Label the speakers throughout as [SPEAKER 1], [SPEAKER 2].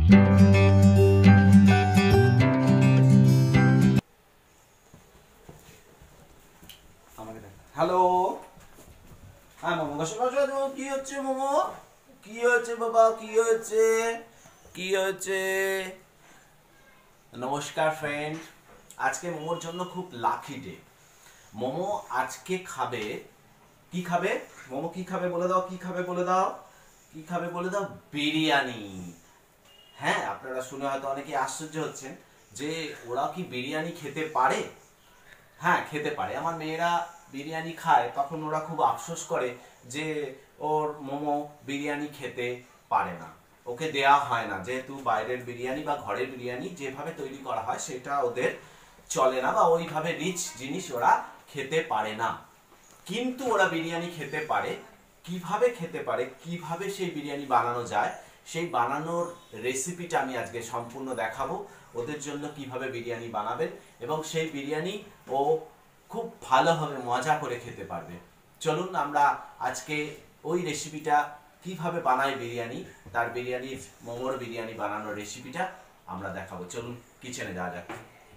[SPEAKER 1] Hello, হ্যাঁ মোমো কি হচ্ছে মোমো? কি হয়েছে বাবা? কি হয়েছে? কি হয়েছে? নমস্কার ফ্রেন্ড, আজকে মোমোর জন্য খুব লাকি ডে। মোমো আজকে খাবে, কি খাবে? মোমো কি খাবে বলে দাও, কি খাবে বলে দাও, কি খাবে বলে দাও? বিরিয়ানি। হ্যাঁ, আপনারা শুনে হয়তো অনেকে আশ্চর্য হচ্ছেন যে ওরা কি বিরিয়ানি খেতে পারে। হ্যাঁ, খেতে পারে। আমার মেয়েরা বিরিয়ানি খায়, তখন ওরা খুব আফসোস করে যে ওর মোমো বিরিয়ানি খেতে পারে না, ওকে দেয়া হয় না, যেহেতু বাইরের বিরিয়ানি বা ঘরের বিরিয়ানি যেভাবে তৈরি করা হয় সেটা ওদের চলে না, বা ওইভাবে রিচ জিনিস ওরা খেতে পারে না। কিন্তু ওরা বিরিয়ানি খেতে পারে। কিভাবে খেতে পারে, কিভাবে সেই বিরিয়ানি বানানো যায়, সেই বানানোর রেসিপিটা আমি আজকে সম্পূর্ণ দেখাবো। ওদের জন্য কিভাবে বিরিয়ানি বানাবেন এবং সেই বিরিয়ানি ও খুব ভালোভাবে মজা করে খেতে পারবে। চলুন আমরা আজকে ওই রেসিপিটা কিভাবে বানায় বিরিয়ানি, তার বিরিয়ানির মোমোর বিরিয়ানি বানানোর রেসিপিটা আমরা দেখাবো। চলুন কিচেনে যাওয়া যাক।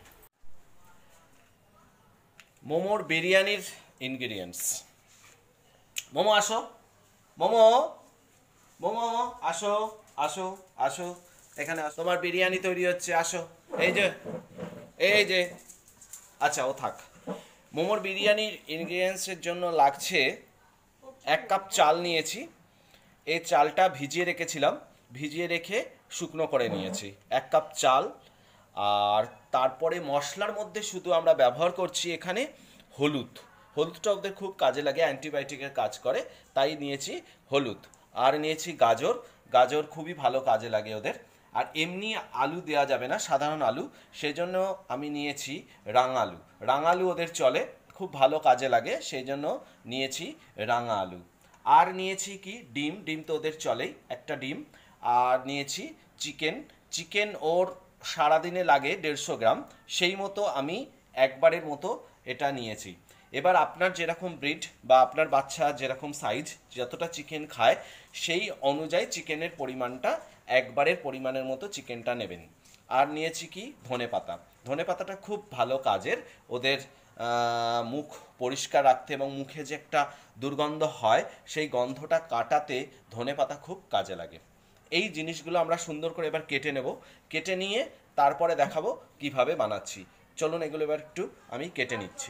[SPEAKER 1] মোমোর বিরিয়ানির ইনগ্রিডিয়েন্টস। মোমো আসো, মোমো, মোমো আসো, আসো, আসো, এখানে আসো, তোমার বিরিয়ানি তৈরি হচ্ছে, আসো। এই যে, এই যে, আচ্ছা ও থাক। মোমোর বিরিয়ানির ইনগ্রিডিয়েন্টসের জন্য লাগছে 1 কাপ চাল নিয়েছি। এই চালটা ভিজিয়ে রেখেছিলাম, ভিজিয়ে রেখে শুকনো করে নিয়েছি 1 কাপ চাল। আর তারপরে মশলার মধ্যে শুধু আমরা ব্যবহার করছি এখানে হলুদ। হলুদটা ওদের খুব কাজে লাগে, অ্যান্টিবায়োটিকের কাজ করে, তাই নিয়েছি হলুদ। আর নিয়েছি গাজর, গাজর খুবই ভালো কাজে লাগে ওদের। আর এমনি আলু দেওয়া যাবে না, সাধারণ আলু, সেজন্য আমি নিয়েছি রাঙা আলু। রাঙা আলু ওদের চলে, খুব ভালো কাজে লাগে, সেই জন্য নিয়েছি রাঙা আলু। আর নিয়েছি কি ডিম, ডিম তো ওদের চলেই, একটা ডিম। আর নিয়েছি চিকেন, চিকেন ওর সারাদিনে লাগে 150 গ্রাম, সেই মতো আমি একবারের মতো এটা নিয়েছি। এবার আপনার যেরকম ব্রিড বা আপনার বাচ্চা যেরকম সাইজ, যতটা চিকেন খায় সেই অনুযায়ী চিকেনের পরিমাণটা, একবারের পরিমাণের মতো চিকেনটা নেবেন। আর নিয়েছি কি ধনে পাতা। ধনে পাতাটা খুব ভালো কাজের, ওদের মুখ পরিষ্কার রাখতে এবং মুখে যে একটা দুর্গন্ধ হয় সেই গন্ধটা কাটাতে ধনে পাতা খুব কাজে লাগে। এই জিনিসগুলো আমরা সুন্দর করে এবার কেটে নেব, কেটে নিয়ে তারপরে দেখাবো কিভাবে বানাচ্ছি। চলুন এগুলো এবার একটু আমি কেটে নিচ্ছি।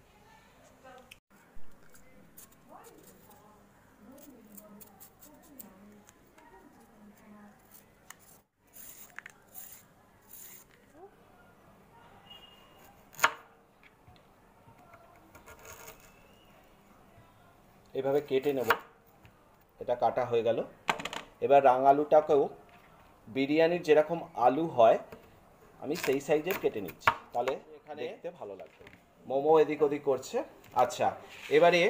[SPEAKER 1] এভাবে কেটে নেব, এটা কাটা হয়ে গেল। এবার রাঙালুটাকেও বিরিয়ানির যেরকম আলু হয় আমি সেই সাইজের কেটে নিচ্ছি, তাহলে এখানে দেখতে ভালো লাগবে। মোমো এদিক ওদিক করছে। আচ্ছা, এবারে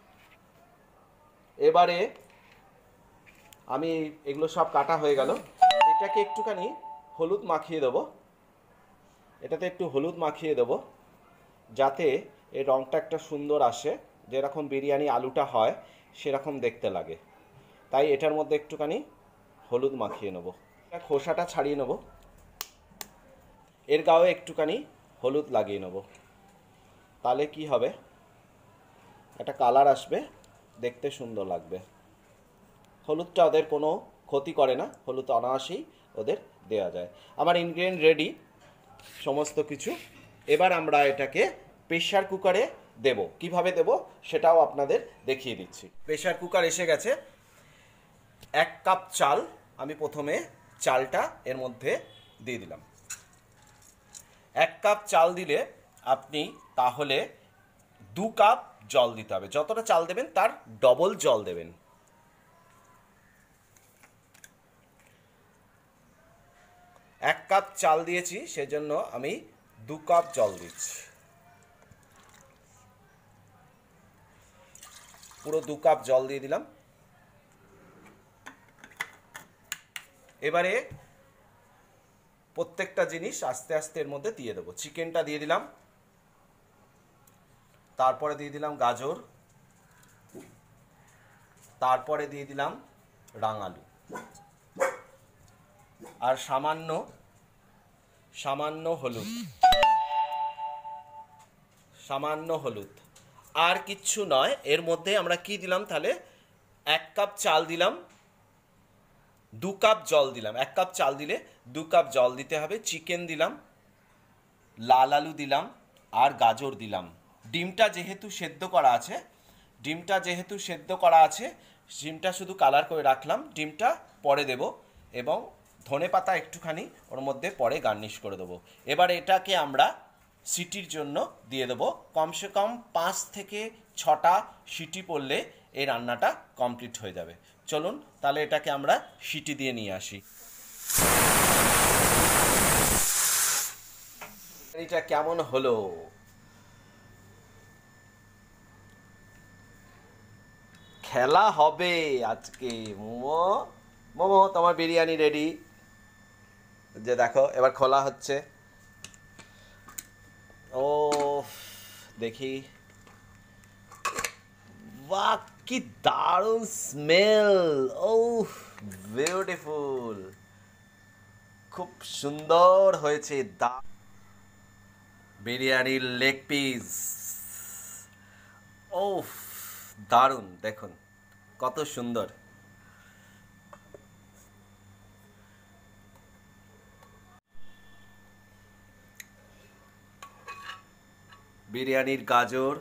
[SPEAKER 1] এবারে আমি এগুলো সব কাটা হয়ে গেল, এটাকে একটুখানি হলুদ মাখিয়ে দেবো, এটাতে একটু হলুদ মাখিয়ে দেবো যাতে এর রঙটা একটা সুন্দর আসে, যেরকম বিরিয়ানি আলুটা হয় সেরকম দেখতে লাগে, তাই এটার মধ্যে একটুখানি হলুদ মাখিয়ে নেবো। খোসাটা ছাড়িয়ে নেবো, এর গায়ে একটুখানি হলুদ লাগিয়ে নেবো, তাহলে কি হবে, একটা কালার আসবে, দেখতে সুন্দর লাগবে। হলুদটা ওদের কোনো ক্ষতি করে না, হলুদ অনায়াসেই ওদের দেওয়া যায়। আমার ইনগ্রিডিয়েন্ট রেডি সমস্ত কিছু। এবার আমরা এটাকে প্রেসার কুকারে দেব, কিভাবে দেব সেটাও আপনাদের দেখিয়ে দিচ্ছি। প্রেসার কুকার এসে গেছে। 1 কাপ চাল আমি প্রথমে চালটা এর মধ্যে দিয়ে দিলাম। 1 কাপ চাল দিলে আপনি তাহলে 2 কাপ জল দিতে হবে, যতটা চাল দেবেন তার ডবল জল দেবেন। 1 কাপ চাল দিয়েছি, সেজন্য আমি 2 কাপ জল দিচ্ছি, পুরো 2 কাপ জল দিয়ে দিলাম। এবারে প্রত্যেকটা জিনিস আস্তে আস্তে এর মধ্যে দিয়ে দেবো। চিকেনটা দিয়ে দিলাম, তারপরে দিয়ে দিলাম গাজর, তারপরে দিয়ে দিলাম রাঙালু, আর সামান্য সামান্য হলুদ, সামান্য হলুদ, আর কিচ্ছু নয়। এর মধ্যে আমরা কি দিলাম তাহলে? 1 কাপ চাল দিলাম, 2 কাপ জল দিলাম। 1 কাপ চাল দিলে 2 কাপ জল দিতে হবে। চিকেন দিলাম, লাল আলু দিলাম, আর গাজর দিলাম। ডিমটা যেহেতু সেদ্ধ করা আছে, ডিমটা শুধু কালার করে রাখলাম, ডিমটা পরে দেব, এবং ধনেপাতা একটুখানি ওর মধ্যে পরে গার্নিশ করে দেবো। এবার এটাকে আমরা সিটির জন্য দিয়ে দেবো। কমসে কম 5 থেকে 6টা সিটি পড়লে এই রান্নাটা কমপ্লিট হয়ে যাবে। চলুন তাহলে এটাকে আমরা সিটি দিয়ে নিয়ে আসি। এটা কেমন হলো? খেলা হবে আজকে। মোমো, মোমো তোমার বিরিয়ানি রেডি। যে দেখো এবার খোলা হচ্ছে। ও দেখি, বাহ কি দারুণ স্মেল! ও বিউটিফুল, খুব সুন্দর হয়েছে। বিরিয়ানির লেগ পিস, ও দারুণ, দেখুন কত সুন্দর। বিরিয়ানির গাজর,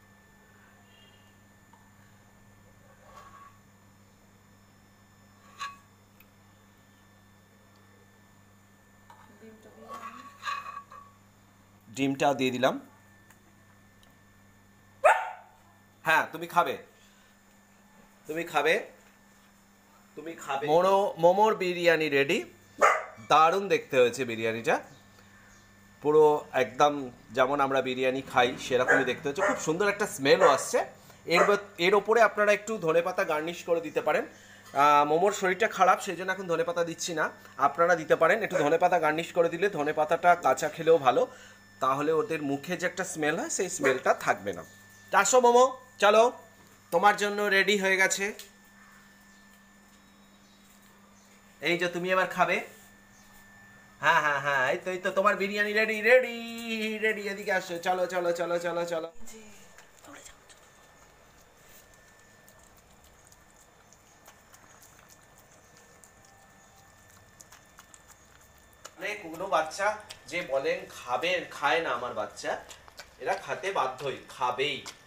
[SPEAKER 1] ডিমটাও দিয়ে দিলাম। হ্যাঁ তুমি খাবে, তুমি খাবে, তুমি খাবে। মোমোর বিরিয়ানি রেডি। দারুণ দেখতে হয়েছে বিরিয়ানিটা, পুরো একদম যেমন আমরা বিরিয়ানি খাই সেরকমই দেখতে হচ্ছে। খুব সুন্দর একটা স্মেলও আসছে। এর ওপরে আপনারা একটু ধনেপাতা গার্নিশ করে দিতে পারেন। মোমোর শরীরটা খারাপ, সেই জন্য এখন ধনেপাতা দিচ্ছি না, আপনারা দিতে পারেন। একটু ধনেপাতা গার্নিশ করে দিলে, ধনেপাতাটা কাঁচা খেলেও ভালো, তাহলে ওদের মুখে যে একটা স্মেল হয় সেই স্মেলটা থাকবে না। আসো মোমো, চলো তোমার জন্য রেডি হয়ে গেছে। এই যে তুমি এবার খাবে। হ্যাঁ হ্যাঁ হ্যাঁ, এই তো তোমার বিরিয়ানি রেডি রেডি রেডি। এদিকে আসো, চলো চলো চলো চলো চলো। কোনো বাচ্চা যে বলেন খাবে, খায় না আমার বাচ্চা, এরা খেতে বাধ্যই, খাবেই।